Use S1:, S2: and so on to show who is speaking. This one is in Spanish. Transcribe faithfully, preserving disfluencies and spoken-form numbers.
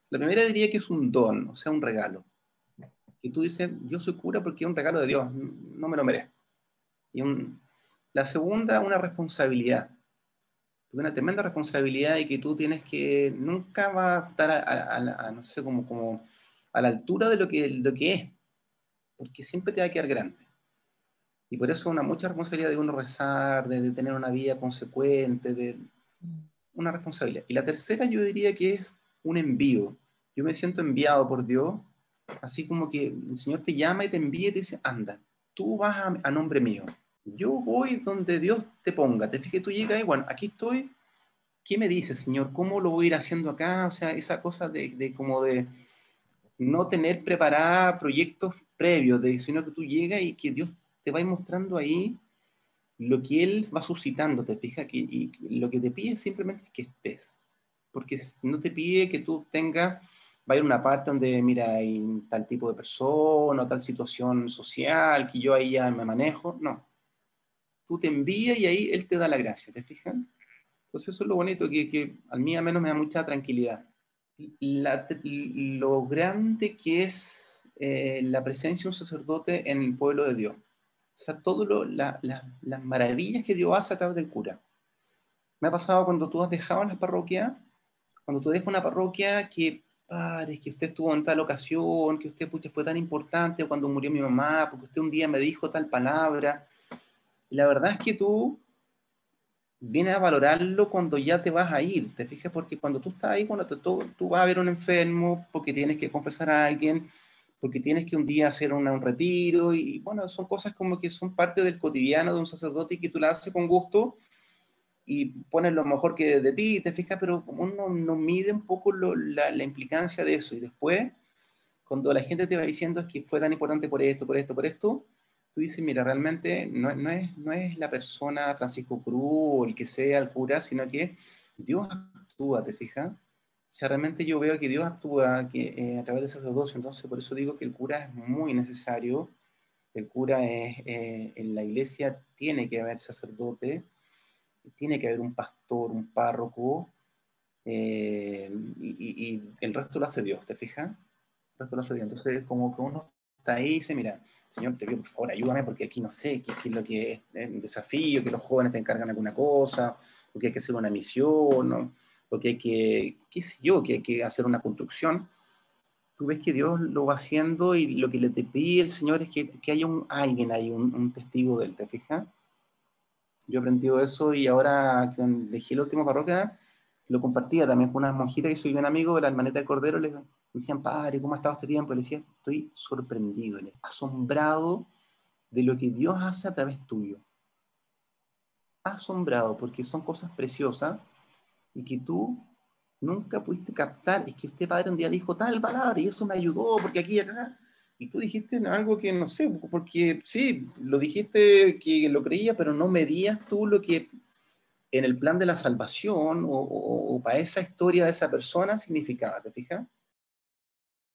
S1: La primera diría que es un don, o sea, un regalo. Que tú dices, yo soy cura porque es un regalo de Dios, no me lo merezco. Y un, la segunda, una responsabilidad. Una tremenda responsabilidad y que tú tienes que, nunca va a estar a, a, a, a no sé, como, como a la altura de lo que, lo que es, porque siempre te va a quedar grande. Y por eso una mucha responsabilidad de uno rezar, de, de tener una vida consecuente, de una responsabilidad. Y la tercera yo diría que es un envío. Yo me siento enviado por Dios, así como que el Señor te llama y te envía y te dice, anda, tú vas a, a nombre mío. Yo voy donde Dios te ponga. Te fijas, tú llegas y bueno, aquí estoy. ¿Qué me dices, Señor? ¿Cómo lo voy a ir haciendo acá? O sea, esa cosa de, de como de no tener preparada proyectos previos, de, sino que tú llegas y que Dios te va a ir mostrando ahí lo que Él va suscitando, te fijas, que, y lo que te pide simplemente es que estés, porque no te pide que tú tengas, vaya a una parte donde, mira, hay tal tipo de persona, o tal situación social, que yo ahí ya me manejo, no. Tú te envías y ahí Él te da la gracia, ¿te fijas? Entonces eso es lo bonito, que, que a mí al menos me da mucha tranquilidad. La, lo grande que es eh, la presencia de un sacerdote en el pueblo de Dios. O sea, todas la, la, las maravillas que Dios hace a través del cura. Me ha pasado cuando tú has dejado en la parroquia, cuando tú dejas una parroquia que, padre, que usted estuvo en tal ocasión, que usted pucha, fue tan importante, o cuando murió mi mamá, porque usted un día me dijo tal palabra. Y la verdad es que tú vienes a valorarlo cuando ya te vas a ir, ¿te fijas? Porque cuando tú estás ahí, cuando te, tú, tú vas a ver a un enfermo, porque tienes que confesar a alguien, porque tienes que un día hacer una, un retiro, y bueno, son cosas como que son parte del cotidiano de un sacerdote y que tú la haces con gusto y pones lo mejor que de ti, te fijas, pero como uno no mide un poco lo, la, la implicancia de eso, y después, cuando la gente te va diciendo es que fue tan importante por esto, por esto, por esto, tú dices, mira, realmente no, no, es, no es la persona Francisco Cruz o el que sea el cura, sino que Dios actúa, ¿te fijas? O sea, realmente yo veo que Dios actúa que, eh, a través del sacerdocio, entonces por eso digo que el cura es muy necesario, el cura es, eh, en la iglesia tiene que haber sacerdote, tiene que haber un pastor, un párroco, eh, y, y, y el resto lo hace Dios, ¿te fijas? El resto lo hace Dios. Entonces, como que uno está ahí y dice, mira, Señor, te pido por favor, ayúdame porque aquí no sé qué, qué es lo que es el desafío, que los jóvenes te encargan alguna cosa, porque hay que hacer una misión, ¿no? Porque hay que, qué sé yo, que hay que hacer una construcción. Tú ves que Dios lo va haciendo y lo que le te pide el Señor es que, que haya un, alguien ahí, un, un testigo de él, ¿te fijas? Yo he aprendido eso y ahora que dejé la última parroquia, lo compartía también con unas monjitas que soy un amigo de la hermanita del Cordero, les me decían, padre, ¿cómo ha estado este tiempo? Y le decía, estoy sorprendido, asombrado de lo que Dios hace a través tuyo. Asombrado, porque son cosas preciosas y que tú nunca pudiste captar. Es que este padre un día dijo tal palabra y eso me ayudó, porque aquí y acá. Y tú dijiste algo que no sé, porque sí, lo dijiste que lo creía, pero no medías tú lo que en el plan de la salvación o, o, o para esa historia de esa persona significaba, ¿te fijas?